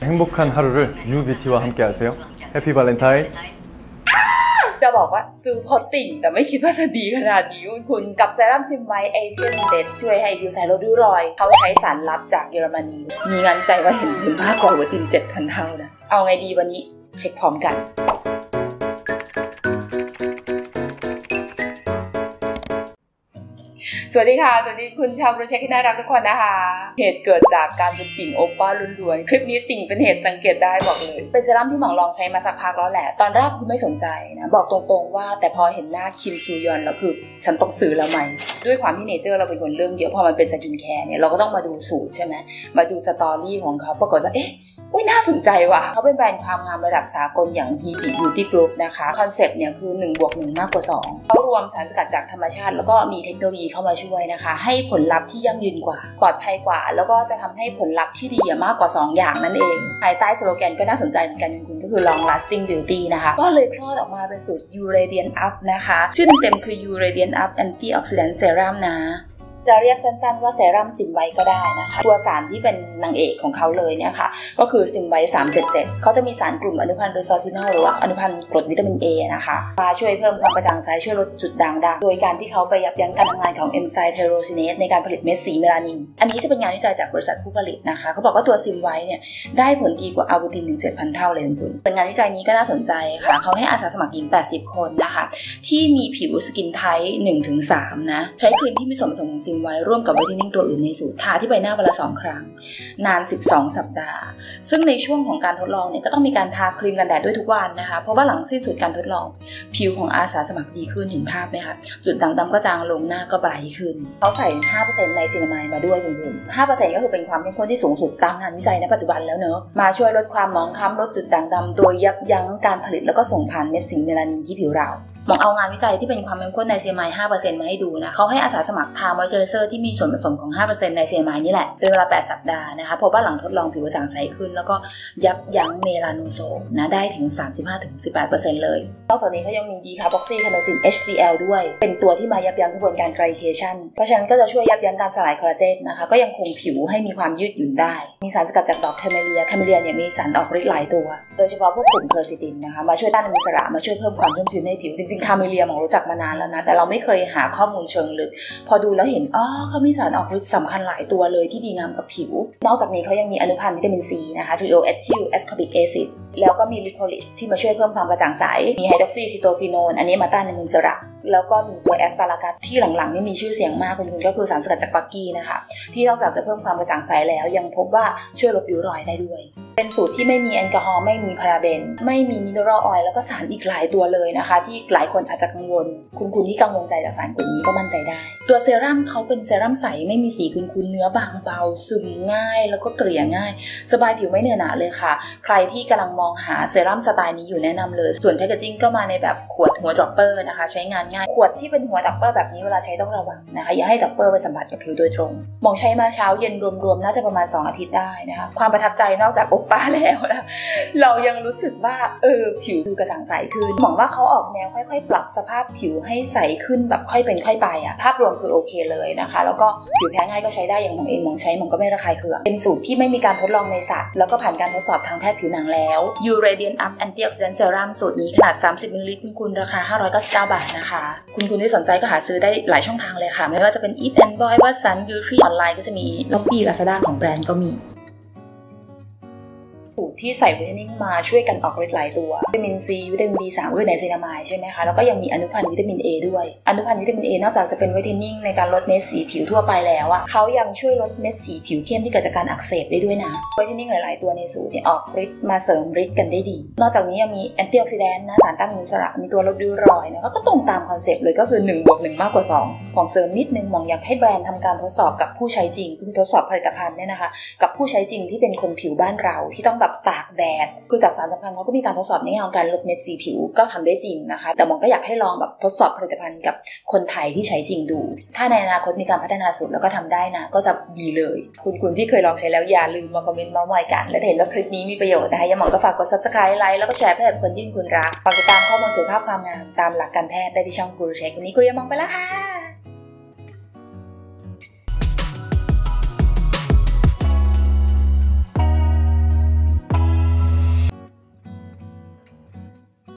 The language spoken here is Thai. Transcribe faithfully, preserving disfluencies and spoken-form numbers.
행복한 하루를 유뷰티와 함께 하세요. 해피 발렌타인. จะบอกว่าซื้อพอติ่งแต่ไม่คิดว่าจะดีขนาดนี้คุณกับเซรั่มซิมไวท์ไอเทมเด็ดช่วยให้ผิวใสลดริ้วรอยเขาใช้สารลับจากเยอรมนีมีงานวิจัยว่าเห็นผลมากกว่าวัตถุดิบ เจ็ดพัน เท่านะเอาไงดีวันนี้เช็คพร้อมกันสวัสดีค่ะสวัสดีคุณชาวโปรเจกต์ที่น่ารักทุกคนนะคะเหตุเกิดจากการเป็นติ่งโอป้าล้วนๆคลิปนี้ติ่งเป็นเหตุสังเกตได้บอกเลยเป็นเซรั่มที่หมองลองใช้มาสักพักแล้วแหละตอนแรกคือไม่สนใจนะบอกตรงๆว่าแต่พอเห็นหน้าคิมซูยอนแล้วคือฉันต้องซื้อแล้วไหมด้วยความที่เนเจอร์เราเป็นคนเรื่องเยอะพอมันเป็นสกินแคร์เนี่ยเราก็ต้องมาดูสูตรใช่ไหมมาดูสตอรี่ของเขาปรากฏว่าเอ๊ะอุ้ยน่าสนใจว่ะเขาเป็นแบรนด์ความงามระดับสากลอย่าง Hebe Beauty Group นะคะคอนเซปต์เนี่ยคือหนึ่งบวกหนึ่งมากกว่าสองเขารวมสารสกัดจากธรรมชาติแล้วก็มีเทคโนโลยีเข้ามาช่วยนะคะให้ผลลัพธ์ที่ยั่งยืนกว่าปลอดภัยกว่าแล้วก็จะทำให้ผลลัพธ์ที่ดีมากกว่าสองอย่างนั่นเองภายใต้สโลแกนก็น่าสนใจเหมือนกันคุณก็คือ long lasting beauty นะคะก็เลยคลอดออกมาเป็นสูตร You Radiant Up นะคะชื่อเต็มคือ You Radiant Up Antioxidant Serum นะจะเรียกสั้นๆว่าเซรั่มซิมไวท์ก็ได้นะคะตัวสารที่เป็นนางเอกของเขาเลยเนี่ยค่ะก็คือซิมไวท์สามเจ็ดเจ็ดเขาจะมีสารกลุ่มอนุพันธ์เรซอทินอลหรือว่าอนุพันธ์กรดวิตามิน A นะคะมาช่วยเพิ่มความกระจ่างใสช่วยลดจุดด่างดำโดยการที่เขาไปยับยั้งการทำงานของเอนไซม์ไทโรซิเนสในการผลิตเม็ดสีเมลานินอันนี้จะเป็นงานวิจัยจากบริษัทผู้ผลิตนะคะเขาบอกว่าตัวซิมไวท์เนี่ยได้ผลดีกว่าอัลบูตินถึง เจ็ดพัน เท่าเลยคุณเป็นงานวิจัยนี้ก็น่าสนใจค่ะเขาให้อาสาสมัครหญิงแปดสิบคนนะคะที่มีผิวสกินไทป์ หนึ่งถึงสาม นะใช้ครีมที่มีส่วนผสมของซิมไวท์ร่วมกับนิ่งตัวอื่นในสูตรทาที่ใบหน้าวันละสองครั้งนานสิบสองสัปดาห์ซึ่งในช่วงของการทดลองเนี่ยก็ต้องมีการทาครีมกันแดดด้วยทุกวันนะคะเพราะว่าหลังสิ้นสุดการทดลองผิวของอาสาสมัครดีขึ้นเห็นภาพไหมคะจุดด่างดำก็จางลงหน้าก็ไบรท์ขึ้นเขาใส่ ห้าเปอร์เซ็นต์ ในซินามายมาด้วยคุณผู้ชม ห้าเปอร์เซ็นต์ ก็คือเป็นความเข้มข้นที่สูงสุดตามงานวิจัยในปัจจุบันแล้วเนอะมาช่วยลดความหมองคล้ำลดจุดด่างดำโดยยับยั้งการผลิตแล้วก็ส่งผ่านเม็ดสีเมลานินที่ผิวเรามองเอางานวิจัยที่เป็นความเข้มข้นในเซรามาย ห้าเปอร์เซ็นต์ มาให้ดูนะเขาให้อาสาสมัครทามอยเจอร์เซอร์ที่มีส่วนผสมของ ห้าเปอร์เซ็นต์ ในเซรามายนี่แหละเป็นเวลาแปดสัปดาห์นะคะพบว่าหลังทดลองผิวกระจ่างใสขึ้นแล้วก็ยับยั้งเมลาโนโซมนะได้ถึง สามสิบห้าถึงสิบแปดเปอร์เซ็นต์ เลยนอกจากนี้เขายังมีดีคาร์บอกซีคาโนซิน เอช ซี แอล ด้วยเป็นตัวที่มายับยั้งกระบวนการไกลเคชันเพราะฉะนั้นก็จะช่วยยับยั้งการสลายคอลลาเจนนะคะก็ยังคงผิวให้มีความยืดหยุ่นได้มีสารสกัดจากดอกแคเมเลียแคเมเลียเนี่ยมีสารออกฤทธิ์หลายตัวโดยเฉพาะพวกกลุ่มเคอร์ซิตินนะคะมาช่วยต้านอนุมูลอิสระมาช่วยเพิ่มความชุ่มชื้นในผิวจริงๆแคเมเลียมองรู้จักมานานแล้วนะแต่เราไม่เคยหาข้อมูลเชิงลึกพอดูแล้วเห็นอ๋อเขามีสารออกฤทธิ์สำคัญหลายตัวเลยที่ดีงามกับผิวนอกจากนี้เขายังมีอนุพันธ์วิตามินซีนะคะทริโอเอทิลแอสคอบิกแอซิดแล้วก็มีลิโคลิกที่มาช่วยเพิ่มความกระจ่างใสมีไฮดรอกซีซิโตฟีโนนอันนี้มาต้านอนุมูลอิสระแล้วก็มีตัวแอสปารากัสที่หลังๆนี่มีชื่อเสียงมากคุณคุณก็คือสารสกัดจากปักกี้นะคะที่นอกจากจะเพิ่มความกระจ่างใสแล้วยังพบว่าช่วยลดริ้วรอยได้ด้วยเป็นสูตรที่ไม่มีแอลกอฮอล์ไม่มีพาราเบนไม่มีมิเนอรัลออยล์แล้วก็สารอีกหลายตัวเลยนะคะที่หลายคนอาจจะกังวลคุณคุณที่กังวลใจจากสารกลุ่มนี้ก็มั่นใจได้ตัวเซรั่มเขาเป็นเซรั่มใสไม่มีสีคุณคุณเนื้อบางเบาซึมง่ายแล้วก็เกลี่ยง่ายสบายผิวไม่เหนอะหนะเลยค่ะใครที่กำลังมองหาเซรั่มสไตล์นี้อยู่แนะนำเลยส่วนแพคเกจจิ้งก็มาในแบบขวดหัวดรอปเปอร์นะคะใช้งานง่ายขวดที่เป็นหัวดรอปเปอร์แบบนี้เวลาใช้ต้องระวังนะคะอย่าให้ดรอปเปอร์ไปสัมผัสกับผิวโดยตรงมองใช้มาเช้าเย็นรวมๆน่าจะประมาณสองอาทิตย์ได้นะคะความประทับใจนอกจากโอป้าแล้วนะเรายังรู้สึกว่าเออผิวดูกระจ่างใสขึ้นหวังว่าเขาออกแนวค่อยๆปรับสภาพผิวให้ใสขึ้นแบบค่อยเป็นค่อยไปอ่ะภาพรวมคือโอเคเลยนะคะแล้วก็ผิวแพ้ง่ายก็ใช้ได้อย่างมองเองมองใช้มองก็ไม่ระคายเคืองเป็นสูตรที่ไม่มีการทดลองในสัตว์แล้วก็ผ่านการทดสอบทางแพทย์ผิวหนังแล้ว You Radiant Up Antioxidant Serum สูตรนี้ขนาดสามสิบมิลลิลิตรคุณคุณราคาห้าร้อยเก้าสิบเก้าบาทนะคะคุณคุณที่สนใจก็หาซื้อได้หลายช่องทางเลยค่ะไม่ว่าจะเป็น Eve and Boy วัตสัน Beauty ออนไลน์ก็จะมี Shopee Lazada ของแบรนด์ก็มีสูตรที่ใส่วิตามินมาช่วยกันออกฤทธิ์หลายตัววิตามินซีวิตามิน บี สาม คือไนซินามายใช่ไหมคะแล้วก็ยังมีอนุพันธ์วิตามิน A ด้วยอนุพันธ์วิตามิน A นอกจากจะเป็นวิตามินในการลดเม็ดสีผิวทั่วไปแล้วอ่ะเขายังช่วยลดเม็ดสีผิวเข้มที่เกิดจากการอักเสบได้ด้วยนะวิตามินหลายๆตัวในสูตรเนี่ยออกฤทธิ์มาเสริมฤทธิ์กันได้ดีนอกจากนี้ยังมีแอนตี้ออกซิแดนต์นะสารต้านอนุมูลอิสระมีตัวลดริ้วรอยนะก็ตรงตามคอนเซปต์เลยก็คือหนึ่งบวกหนึ่งมากกว่าสองของเสริมนิดนึงมองอยากให้แบรนด์ทำการทดสอบกับผู้ใช้จริงคือทดสอบผลิตภัณฑ์เนี่ยนะคะกับผู้ใช้จริงที่เป็นคนผิวบ้านเราที่ต้องแบบตากแดดคือจากสารสำคัญเขาก็มีการทดสอบในแง่ของการลดเม็ดสีผิวก็ทำได้จริงนะคะแต่มองก็อยากให้ลองแบบทดสอบผลิตภัณฑ์กับคนไทยที่ใช้จริงดูถ้าในอนาคตมีการพัฒนาสูตรแล้วก็ทำได้นะก็จะดีเลยคุณคุณที่เคยลองใช้แล้วอย่าลืมมาคอมเมนต์มาหน่อยกันและเห็นว่าคลิปนี้มีประโยชน์นะคะยังมองก็ฝากกด ซับสไครบ์ ไลค์แล้วก็แชร์ให้กับคนที่คุณรักฝากติดตามข้อมูลสุขภาพความงามตามหลักการแพทย์ได้ที่ช่องกูรูเช็ควันนี้กูเรียนมองไปแล้วค่ะ